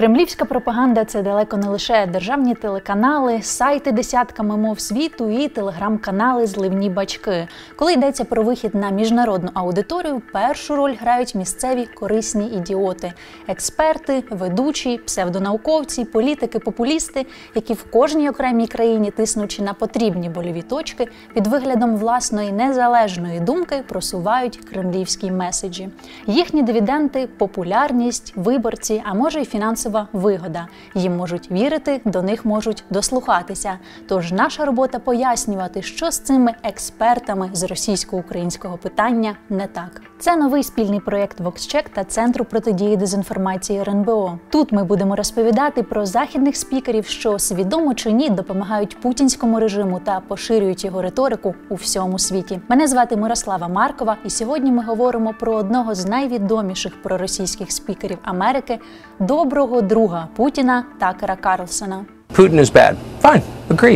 Кремлівська пропаганда – це далеко не лише державні телеканали, сайти десятками мов світу і телеграм-канали «Зливні бачки». Коли йдеться про вихід на міжнародну аудиторію, першу роль грають місцеві корисні ідіоти – експерти, ведучі, псевдонауковці, політики-популісти, які в кожній окремій країні, тиснучи на потрібні больові точки, під виглядом власної незалежної думки просувають кремлівські меседжі. Їхні дивіденди – популярність, виборці, а може й фінансова вигода. Їм можуть вірити, до них можуть дослухатися. Тож наша робота пояснювати, що з цими експертами з російсько-українського питання не так. Це новий спільний проєкт VoxCheck та Центру протидії дезінформації РНБО. Тут ми будемо розповідати про західних спікерів, що свідомо чи ні допомагають путінському режиму та поширюють його риторику у всьому світі. Мене звати Мирослава Маркова, і сьогодні ми говоримо про одного з найвідоміших проросійських спікерів Америки, доброго друга Путіна Такера Карлсона. Putin is bad. Fine. Agreed.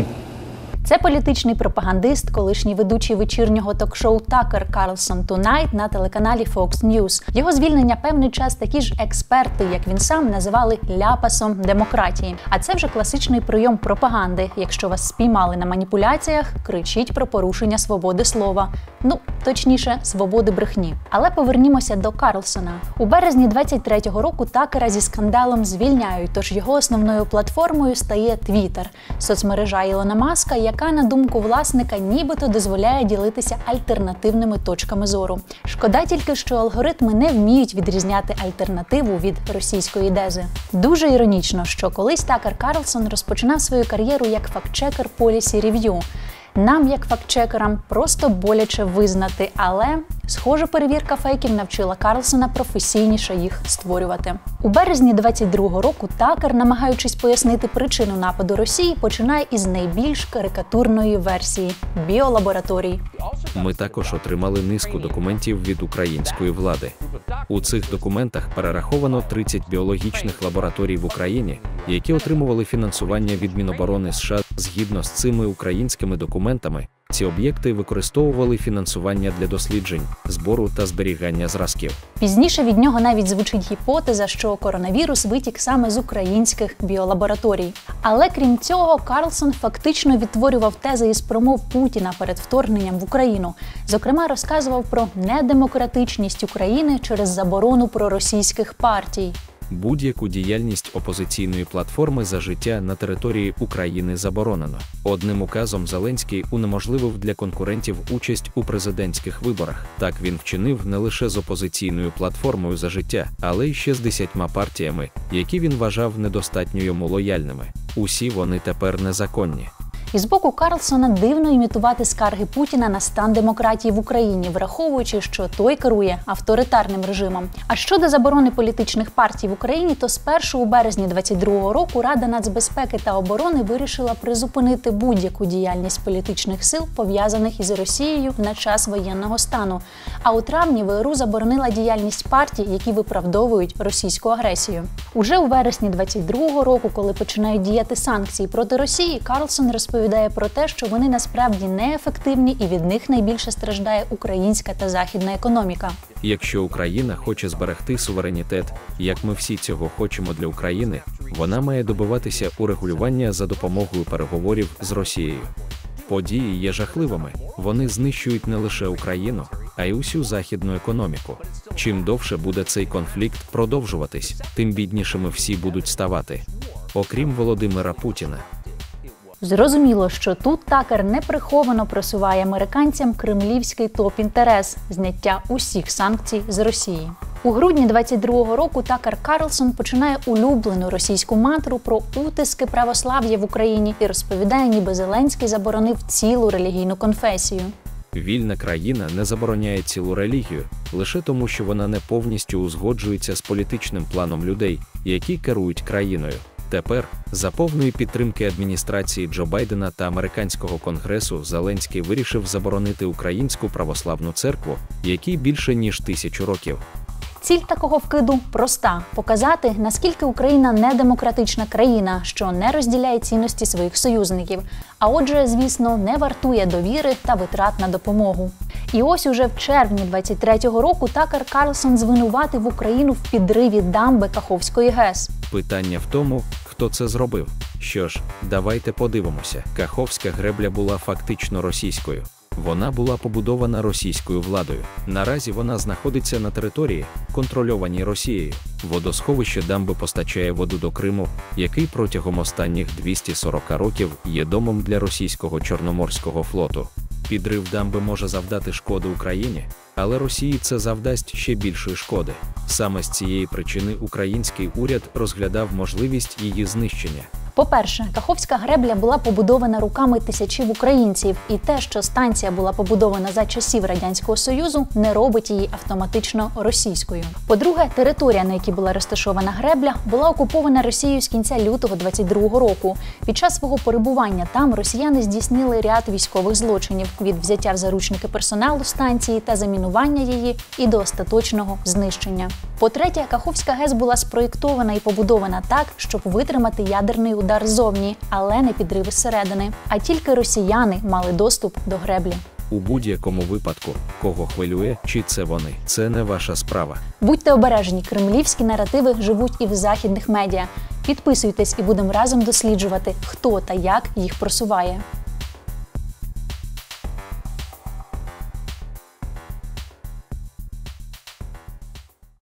Це політичний пропагандист, колишній ведучий вечірнього ток-шоу Такер Карлсон Tonight на телеканалі Fox News. Його звільнення певний час такі ж експерти, як він сам, називали ляпасом демократії. А це вже класичний прийом пропаганди. Якщо вас спіймали на маніпуляціях, кричіть про порушення свободи слова. Ну, точніше, свободи брехні. Але повернімося до Карлсона. У березні 23-го року Такера зі скандалом звільняють, тож його основною платформою стає Twitter – соцмережа Ілона Маска, яка, на думку власника, нібито дозволяє ділитися альтернативними точками зору. Шкода тільки, що алгоритми не вміють відрізняти альтернативу від російської дези. Дуже іронічно, що колись Такер Карлсон розпочинав свою кар'єру як фактчекер Policy Review. Нам, як фактчекерам, просто боляче визнати, але, схоже, перевірка фейків навчила Карлсона професійніше їх створювати. У березні 22-го року Такер, намагаючись пояснити причину нападу Росії, починає із найбільш карикатурної версії – біолабораторій. Ми також отримали низку документів від української влади. У цих документах перераховано 30 біологічних лабораторій в Україні, які отримували фінансування від Міноборони США. Згідно з цими українськими документами, ці об'єкти використовували фінансування для досліджень, збору та зберігання зразків. Пізніше від нього навіть звучить гіпотеза, що коронавірус витік саме з українських біолабораторій. Але крім цього, Карлсон фактично відтворював тези із промов Путіна перед вторгненням в Україну. Зокрема, розказував про недемократичність України через заборону проросійських партій. Будь-яку діяльність опозиційної платформи «За життя» на території України заборонено. Одним указом Зеленський унеможливив для конкурентів участь у президентських виборах. Так він вчинив не лише з опозиційною платформою «За життя», але й ще з 10 партіями, які він вважав недостатньо йому лояльними. Усі вони тепер незаконні. І з боку Карлсона дивно імітувати скарги Путіна на стан демократії в Україні, враховуючи, що той керує авторитарним режимом. А щодо заборони політичних партій в Україні, то спершу у березні 22-го року Рада нацбезпеки та оборони вирішила призупинити будь-яку діяльність політичних сил, пов'язаних із Росією на час воєнного стану. А у травні ВРУ заборонила діяльність партій, які виправдовують російську агресію. Уже у вересні 22-го року, коли починають діяти санкції проти Росії, Карлсон розповідає про те, що вони насправді неефективні і від них найбільше страждає українська та західна економіка. Якщо Україна хоче зберегти суверенітет, як ми всі цього хочемо для України, вона має добиватися урегулювання за допомогою переговорів з Росією. Події є жахливими, вони знищують не лише Україну, а й усю західну економіку. Чим довше буде цей конфлікт продовжуватись, тим біднішими всі будуть ставати. Окрім Володимира Путіна. Зрозуміло, що тут Такер неприховано просуває американцям кремлівський топ-інтерес – зняття усіх санкцій з Росії. У грудні 22-го року Такер Карлсон починає улюблену російську мантру про утиски православ'я в Україні і розповідає, ніби Зеленський заборонив цілу релігійну конфесію. Вільна країна не забороняє цілу релігію, лише тому, що вона не повністю узгоджується з політичним планом людей, які керують країною. Тепер, за повної підтримки адміністрації Джо Байдена та американського конгресу, Зеленський вирішив заборонити Українську православну церкву, якій більше ніж 1000 років. Ціль такого вкиду проста – показати, наскільки Україна недемократична країна, що не розділяє цінності своїх союзників, а отже, звісно, не вартує довіри та витрат на допомогу. І ось уже в червні 23-го року Такер Карлсон звинуватив Україну в підриві дамби Каховської ГЕС. Питання в тому, хто це зробив. Що ж, давайте подивимося. Каховська гребля була фактично російською. Вона була побудована російською владою. Наразі вона знаходиться на території, контрольованій Росією. Водосховище дамби постачає воду до Криму, який протягом останніх 240 років є домом для російського Чорноморського флоту. Підрив дамби може завдати шкоди Україні, але Росії це завдасть ще більшої шкоди. Саме з цієї причини український уряд розглядав можливість її знищення. По-перше, Каховська гребля була побудована руками тисячів українців, і те, що станція була побудована за часів Радянського Союзу, не робить її автоматично російською. По-друге, територія, на якій була розташована гребля, була окупована Росією з кінця лютого 22-го року. Під час свого перебування там росіяни здійснили ряд військових злочинів – від взяття в заручники персоналу станції та замінування її і до остаточного знищення. По-третє, Каховська ГЕС була спроєктована і побудована так, щоб витримати ядерний удар ззовні, але не підриви зсередини. А тільки росіяни мали доступ до греблі. У будь-якому випадку, кого хвилює, чи це вони, це не ваша справа. Будьте обережні, кремлівські наративи живуть і в західних медіа. Підписуйтесь і будемо разом досліджувати, хто та як їх просуває.